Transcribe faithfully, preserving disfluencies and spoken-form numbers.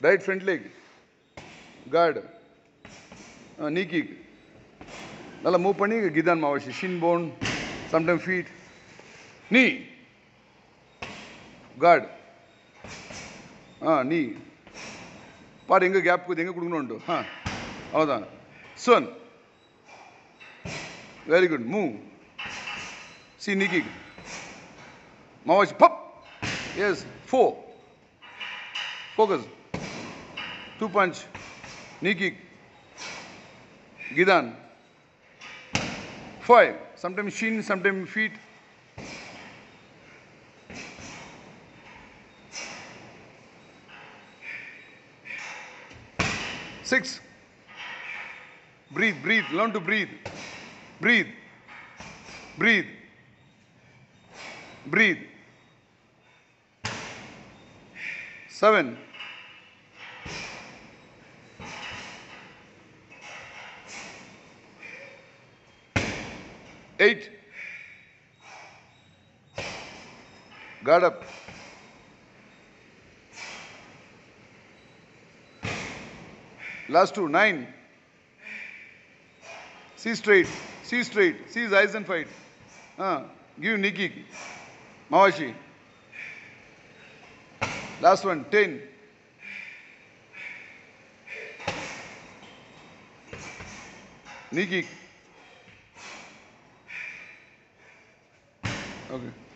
Right front leg. Guard. Uh, knee kick. Nalla move panni gidan mavashi. Shin bone. Sometimes feet. Knee. Guard. Ah, knee. Part enga gap ku enga kudukonu undu. Ha. Avada. Son. Very good. Move. See knee kick. Mavashi. Pop. Yes. Four. Focus. Two punch. Knee kick. Gidan. Five. Sometimes shin, sometimes feet. Six. Breathe, breathe. Learn to breathe. Breathe. Breathe. Breathe. Seven. Eight. Guard up. Last two. Nine. See straight. See straight. See his eyes and fight. Uh, give knee kick. Mavashi. Last one. Ten. Knee kick. Okay.